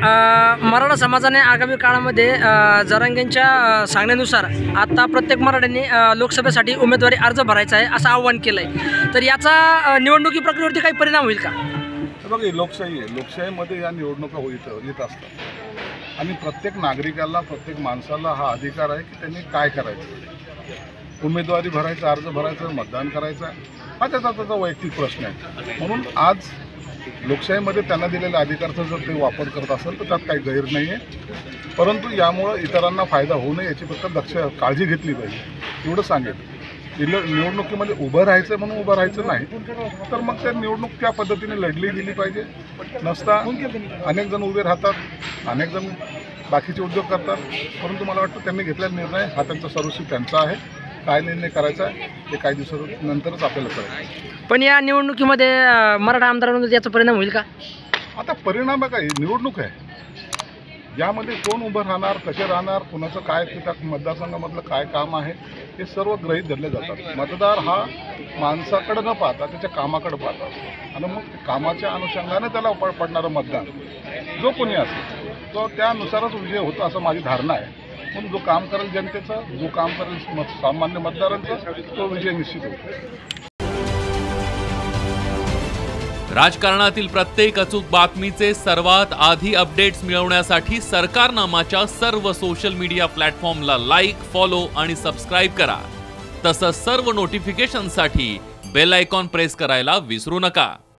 मराठा समाजाने आगामी काळामध्ये जरांगेंच्या सांगण्यानुसार आता प्रत्येक मराठ्यांनी लोकसभेसाठी उमेदवारी अर्ज भरायचा आहे असं आवाहन केलं आहे। तर याचा निवडणुकी प्रक्रियेवरती काही परिणाम होईल का? बघा, ही लोकशाही आहे। लोकशाहीमध्ये या निवडणुका येत असतात आणि प्रत्येक नागरिकाला, प्रत्येक माणसाला हा अधिकार आहे की त्यांनी काय करायचं, उमेदवारी भरायचा, अर्ज भरायचा, मतदान करायचं, हा त्याचा वैयक्तिक प्रश्न आहे। म्हणून आज लोकशाहीमध्ये त्यांना दिलेल्या अधिकाराचा जर ते वापर करत असेल तर त्यात काही गैर नाही आहे, परंतु यामुळं इतरांना फायदा होऊ नये याची फक्त काळजी घेतली पाहिजे एवढं सांगेल। निवडणुकीमध्ये उभं राहायचं म्हणून उभं राहायचं नाही, तर मग त्या निवडणूक त्या पद्धतीने लढली गेली पाहिजे। नसता अनेक जण उभे राहतात, अनेक जण बाकीचे उद्योग करतात, परंतु मला वाटतं त्यांनी घेतलेला निर्णय हा त्यांचा सर्वस्वी त्यांचा आहे। काय निर्णय करायचा आहे ते काही दिवसानंतरच आपल्याला कळेल। पण या निवडणुकीमध्ये मराठा आमदारांवर याचा परिणाम होईल का? आता परिणाम काय, निवडणूक आहे, यामध्ये कोण उभं राहणार, कसे राहणार, कुणाचं काय, त्या मतदारसंघामधलं काय काम आहे हे सर्व गृहीत धरले जातात। मतदार हा माणसाकडे न पाहता त्याच्या कामाकडे पाहतात आणि मग कामाच्या अनुषंगाने त्याला पडणारं मतदान जो कोणी असेल तो त्यानुसारच विजय होतो असं माझी धारणा आहे। म्हणून जो काम करेल जनतेचा, जो काम करेल सामान्य मतदारांचा, तो विजय निश्चित होतो। राजकारणातील प्रत्येक अचूक बातमीचे सर्वात आधी अपडेट्स मिळवण्यासाठी सरकारनामाच्या सर्व सोशल मीडिया प्लॅटफॉर्मला लाईक, फॉलो आणि सबस्क्राईब करा। तसंच सर्व नोटिफिकेशनसाठी बेल आयकॉन प्रेस करायला विसरू नका।